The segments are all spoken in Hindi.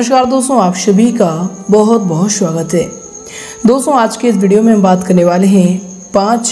नमस्कार दोस्तों, आप सभी का बहुत बहुत स्वागत है। दोस्तों, आज के इस वीडियो में हम बात करने वाले हैं 5,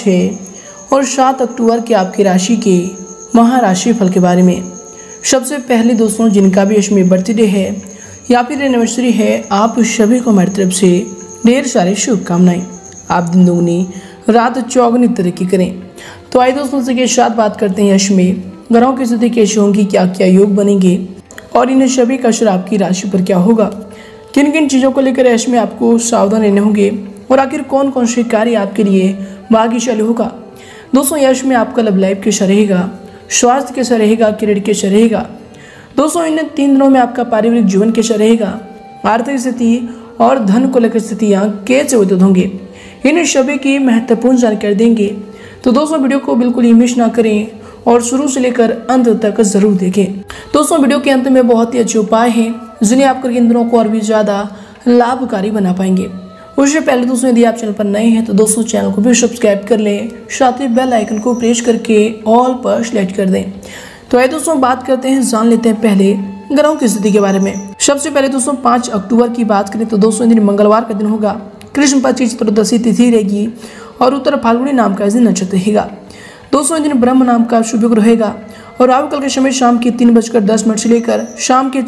6 और 7 अक्टूबर के आपकी राशि के महाराशि फल के बारे में। सबसे पहले दोस्तों, जिनका भी इसमें बर्थडे है या फिर एनिवर्सरी है, आप सभी को हमारी तरफ से ढेर सारी शुभकामनाएं। आप दिन दुगनी रात चौगुनी तरक्की करें। तो आइए दोस्तों से के साथ बात करते हैं इसमें ग्रहों की स्थिति कैसी होंगी, क्या क्या योग बनेंगे और इन सभी का असर आपकी राशि पर क्या होगा, किन किन चीज़ों को लेकर इसमें आपको सावधान रहने होंगे और आखिर कौन कौन से कार्य आपके लिए भाग्यशाली होगा। दोस्तों, यश में आपका लव लाइफ कैसा रहेगा, स्वास्थ्य कैसा रहेगा, क्रेडिट कैसा रहेगा। दोस्तों, इन 3 दिनों में आपका पारिवारिक जीवन कैसा रहेगा, आर्थिक स्थिति और धन को लेकर स्थितियाँ कैसे उचित होंगे, इन सभी की महत्वपूर्ण जानकारी देंगे। तो दोस्तों, वीडियो को बिल्कुल ही मिस ना करें और शुरू से लेकर अंत तक जरूर देखें। दोस्तों, वीडियो के अंत में बहुत ही अच्छे उपाय हैं जिन्हें आप करके इन दिनों को और भी ज़्यादा लाभकारी बना पाएंगे। उससे पहले दोस्तों, यदि आप चैनल पर नए हैं तो दोस्तों चैनल को भी सब्सक्राइब कर लें, साथ ही बेल आइकन को प्रेस करके ऑल पर सेलेक्ट कर दें। तो आइए दोस्तों बात करते हैं, जान लेते हैं पहले ग्रहों की स्थिति के बारे में। सबसे पहले दोस्तों 5 अक्टूबर की बात करें तो दोस्तों दिन मंगलवार का दिन होगा। कृष्ण पक्ष की चतुर्दशी तिथि रहेगी और उत्तर फाल्गुनी नाम का दिन नक्षत्र रहेगा। दोस्तों, इस दिन ब्रह्म नाम का शुभ योग रहेगा और राहु काल के समय शाम के 3:10 से लेकर शाम के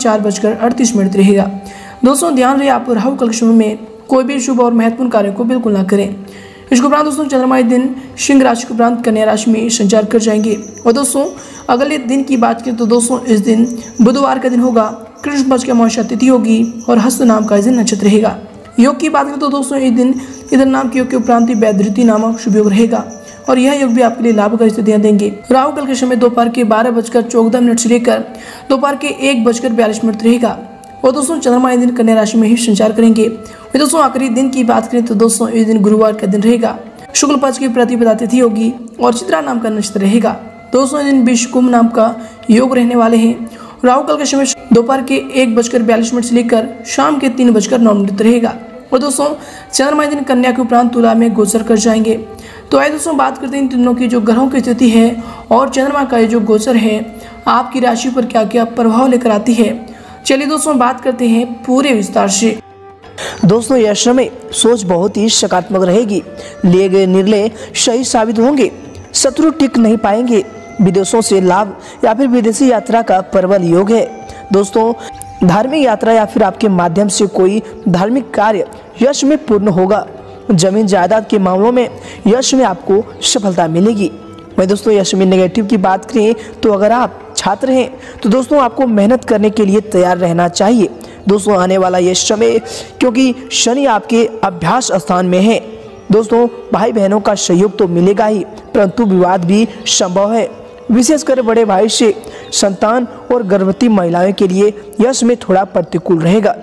4:38 रहेगा। दोस्तों, ध्यान रहे आप राहु काल के समय में कोई भी शुभ और महत्वपूर्ण कार्य को बिल्कुल ना करें। इसके उपरांत दोस्तों चंद्रमा इस दिन सिंह राशि के उपरांत कन्या राशि में संचार कर जाएंगे। और दोस्तों अगले दिन की बात करें तो दोस्तों इस दिन बुधवार का दिन होगा। कृष्ण पक्ष की अमावस्या तिथि होगी और हस्त नाम का इस दिन नक्षत्र रहेगा। योग की बात करें तो दोस्तों इस दिन इधर नाम के योग के उपरांत वैधृति नामक शुभ योग रहेगा और यह योग भी आपके लिए लाभकारी स्थितियां देंगे। राहु काल के समय दोपहर के 12:14 से लेकर दोपहर के 1:42 रहेगा। और दोस्तों चंद्रमा इस दिन कन्या राशि में ही संचार करेंगे। और दोस्तों आखिरी दिन की बात करें तो दोस्तों इस दिन गुरुवार का दिन रहेगा। शुक्ल पक्ष की प्रतिपदा तिथि होगी और चित्रा नाम का नक्षत्र रहेगा। दोस्तों इस दिन विश्व कुंभ नाम का योग रहने वाले हैं। राहु काल के समय दोपहर के 1:42 से लेकर शाम के 3:09 रहेगा। और दोस्तों चंद्रमा इस दिन कन्या के उपरांत तुला में गोचर कर जाएंगे। तो आइए दोस्तों बात करते हैं इन दिनों की जो ग्रहों की स्थिति है और चंद्रमा का ये जो गोचर है आपकी राशि पर क्या क्या प्रभाव लेकर आती है। चलिए दोस्तों बात करते हैं पूरे विस्तार से। दोस्तों यह समय सोच बहुत ही सकारात्मक रहेगी। लिए गए निर्णय सही साबित होंगे, शत्रु टिक नहीं पाएंगे। विदेशों से लाभ या फिर विदेशी यात्रा का प्रबल योग है। दोस्तों धार्मिक यात्रा या फिर आपके माध्यम से कोई धार्मिक कार्य यश में पूर्ण होगा। जमीन जायदाद के मामलों में यश में आपको सफलता मिलेगी। वही दोस्तों यश में नेगेटिव की बात करें तो अगर आप छात्र हैं तो दोस्तों आपको मेहनत करने के लिए तैयार रहना चाहिए। दोस्तों आने वाला यह समय क्योंकि शनि आपके अभ्यास स्थान में है। दोस्तों भाई बहनों का सहयोग तो मिलेगा ही, परंतु विवाद भी संभव है। विशेषकर बड़े भाई से संतान और गर्भवती महिलाओं के लिए यश में थोड़ा प्रतिकूल रहेगा।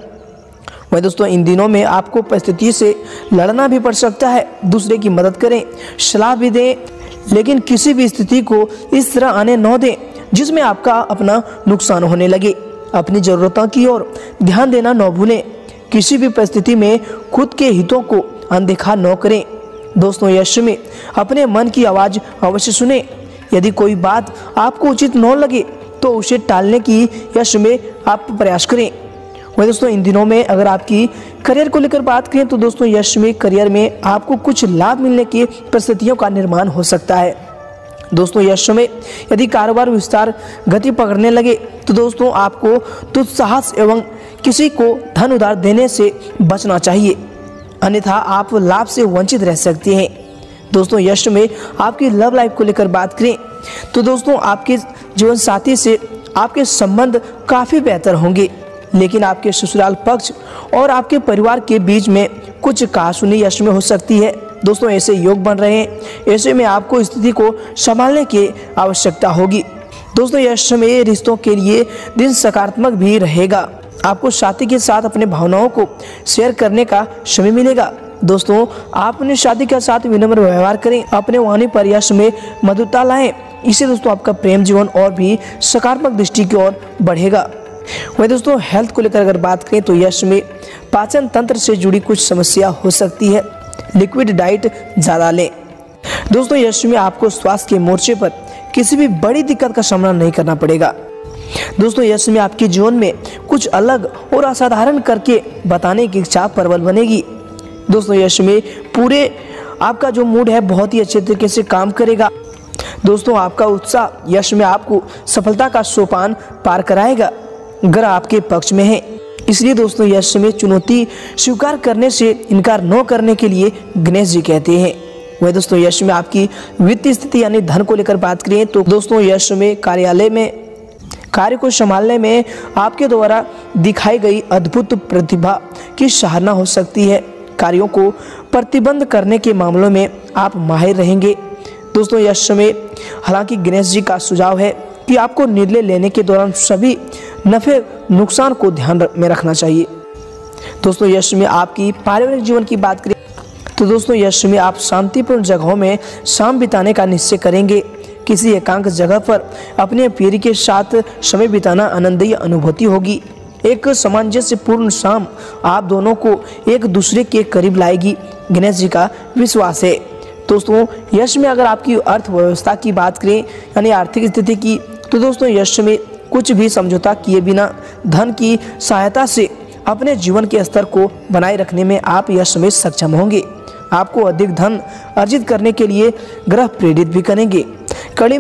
वही दोस्तों इन दिनों में आपको परिस्थिति से लड़ना भी पड़ सकता है। दूसरे की मदद करें, सलाह भी दें, लेकिन किसी भी स्थिति को इस तरह आने न दें जिसमें आपका अपना नुकसान होने लगे। अपनी जरूरतों की ओर ध्यान देना न भूलें। किसी भी परिस्थिति में खुद के हितों को अनदेखा न करें। दोस्तों यश में अपने मन की आवाज़ अवश्य सुने। यदि कोई बात आपको उचित न लगे तो उसे टालने की यश में आप प्रयास करें। वही दोस्तों इन दिनों में अगर आपकी करियर को लेकर बात करें तो दोस्तों यश में करियर में आपको कुछ लाभ मिलने की परिस्थितियों का निर्माण हो सकता है। दोस्तों यश में यदि कारोबार विस्तार गति पकड़ने लगे तो दोस्तों आपको दुस्साहस एवं किसी को धन उधार देने से बचना चाहिए, अन्यथा आप लाभ से वंचित रह सकते हैं। दोस्तों यश में आपकी लव लाइफ को लेकर बात करें तो दोस्तों आपके जीवन साथी से आपके संबंध काफ़ी बेहतर होंगे, लेकिन आपके ससुराल पक्ष और आपके परिवार के बीच में कुछ कहासुनी यश में हो सकती है। दोस्तों ऐसे योग बन रहे हैं, ऐसे में आपको स्थिति को संभालने की आवश्यकता होगी। दोस्तों यश में रिश्तों के लिए दिन सकारात्मक भी रहेगा। आपको साथी के साथ अपने भावनाओं को शेयर करने का समय मिलेगा। दोस्तों आप अपने साथी के साथ विनम्र व्यवहार करें, अपने वाणी पर यश में मधुरता लाएं। इससे दोस्तों आपका प्रेम जीवन और भी सकारात्मक दृष्टि की ओर बढ़ेगा। वही दोस्तों हेल्थ को लेकर अगर बात करें तो यश में पाचन तंत्र से जुड़ी कुछ समस्या हो सकती है। लिक्विड डाइट ज़्यादा लें। दोस्तों यश में आपको स्वास्थ्य के मोर्चे पर किसी भी बड़ी दिक्कत का सामना नहीं करना पड़ेगा। दोस्तों यश में आपके जीवन में कुछ अलग और असाधारण करके बताने की इच्छा प्रबल बनेगी। दोस्तों यश में पूरे आपका जो मूड है बहुत ही अच्छे तरीके से काम करेगा। दोस्तों आपका उत्साह यश में आपको सफलता का सोपान पार कराएगा। ग्रह आपके पक्ष में है, इसलिए दोस्तों यश में चुनौती स्वीकार करने से इनकार न करने के लिए गणेश जी कहते हैं। वह दोस्तों यश में आपकी वित्तीय स्थिति यानी धन को लेकर बात करें तो दोस्तों यश में कार्यालय में कार्य को संभालने में आपके द्वारा दिखाई गई अद्भुत प्रतिभा की सराहना हो सकती है। कार्यों को प्रतिबंध करने के मामलों में आप माहिर रहेंगे। दोस्तों यश में हालांकि गणेश जी का सुझाव है कि आपको निर्णय लेने के दौरान सभी नफे नुकसान को ध्यान में रखना चाहिए। दोस्तों यश में आपकी पारिवारिक जीवन की बात करें तो दोस्तों यश में आप शांतिपूर्ण जगहों में शाम बिताने का निश्चय करेंगे। किसी एकांत जगह पर अपने प्रिय के साथ समय बिताना आनंदीय अनुभूति होगी। एक सामंजस्यपूर्ण शाम आप दोनों को एक दूसरे के करीब लाएगी, गणेश जी का विश्वास है। दोस्तों यश में अगर आपकी अर्थव्यवस्था की बात करें यानी आर्थिक स्थिति की तो दोस्तों यश में कुछ भी समझौता किए बिना धन की सहायता से अपने जीवन के स्तर को बनाए रखने में आप यश में सक्षम होंगे। आपको अधिक धन अर्जित करने के लिए ग्रह प्रेरित भी करेंगे। कड़ी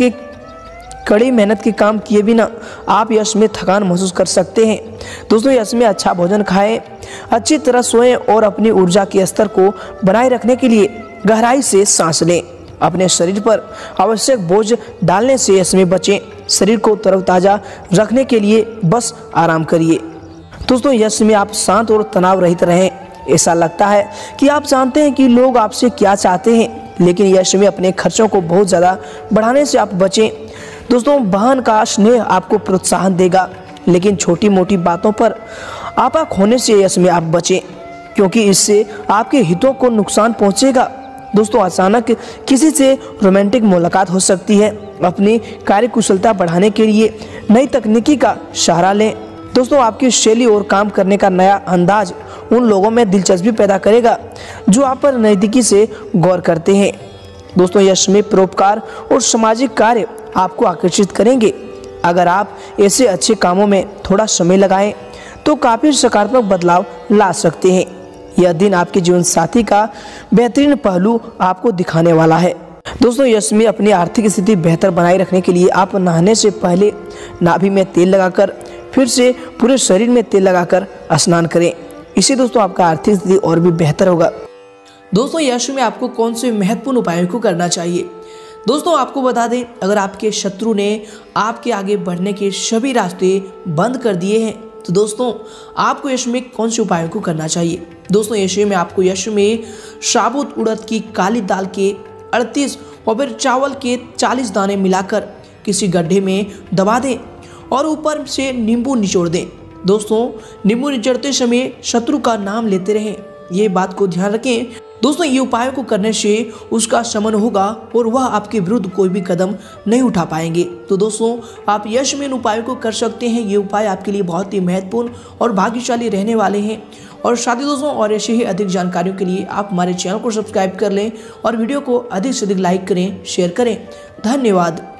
मेहनत के काम किए बिना आप यश में थकान महसूस कर सकते हैं। दोस्तों यश में अच्छा भोजन खाएं, अच्छी तरह सोएं और अपनी ऊर्जा के स्तर को बनाए रखने के लिए गहराई से सांस लें। अपने शरीर पर आवश्यक बोझ डालने से यश में बचें। शरीर को तरोताजा रखने के लिए बस आराम करिए। दोस्तों यश में आप शांत और तनाव रहित रहें। ऐसा लगता है कि आप जानते हैं कि लोग आपसे क्या चाहते हैं, लेकिन यश में अपने खर्चों को बहुत ज़्यादा बढ़ाने से आप बचें। दोस्तों बहन का स्नेह आपको प्रोत्साहन देगा, लेकिन छोटी मोटी बातों पर आपा खोने से यश में आप बचें, क्योंकि इससे आपके हितों को नुकसान पहुंचेगा। दोस्तों अचानक किसी से रोमांटिक मुलाकात हो सकती है। अपनी कार्यकुशलता बढ़ाने के लिए नई तकनीकी का सहारा लें। दोस्तों आपकी शैली और काम करने का नया अंदाज उन लोगों में दिलचस्पी पैदा करेगा जो आप पर नज़दीकी से गौर करते हैं। दोस्तों यश में परोपकार और सामाजिक कार्य आपको आकर्षित करेंगे। अगर आप ऐसे अच्छे कामों में थोड़ा समय लगाएं तो काफ़ी सकारात्मक बदलाव ला सकते हैं। यह दिन आपके जीवन साथी का बेहतरीन पहलू आपको दिखाने वाला है। दोस्तों यश में अपनी आर्थिक स्थिति बेहतर बनाए रखने के लिए आप नहाने से पहले नाभि में तेल लगाकर फिर से पूरे शरीर में तेल लगाकर स्नान करें। इससे दोस्तों आपका आर्थिक स्थिति और भी बेहतर होगा। दोस्तों यश में आपको कौन से महत्वपूर्ण उपायों को करना चाहिए? दोस्तों आपको बता दें, अगर आपके शत्रु ने आपके आगे बढ़ने के सभी रास्ते बंद कर दिए हैं तो दोस्तों आपको यश में कौन से उपायों को करना चाहिए? दोस्तों यश में आपको यश में साबुत उड़द की काली दाल के 38 और फिर चावल के 40 दाने मिलाकर किसी गड्ढे में दबा दें और ऊपर से नींबू निचोड़ दें। दोस्तों नींबू निचोड़ते समय शत्रु का नाम लेते रहें, ये बात को ध्यान रखें। दोस्तों ये उपायों को करने से उसका शमन होगा और वह आपके विरुद्ध कोई भी कदम नहीं उठा पाएंगे। तो दोस्तों आप यश में इन उपायों को कर सकते हैं। ये उपाय आपके लिए बहुत ही महत्वपूर्ण और भाग्यशाली रहने वाले हैं। और साथ ही दोस्तों और ऐसे ही अधिक जानकारियों के लिए आप हमारे चैनल को सब्सक्राइब कर लें और वीडियो को अधिक से अधिक लाइक करें, शेयर करें। धन्यवाद।